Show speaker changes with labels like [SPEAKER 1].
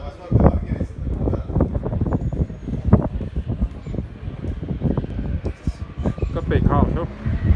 [SPEAKER 1] ก็เปกเข้าชุบ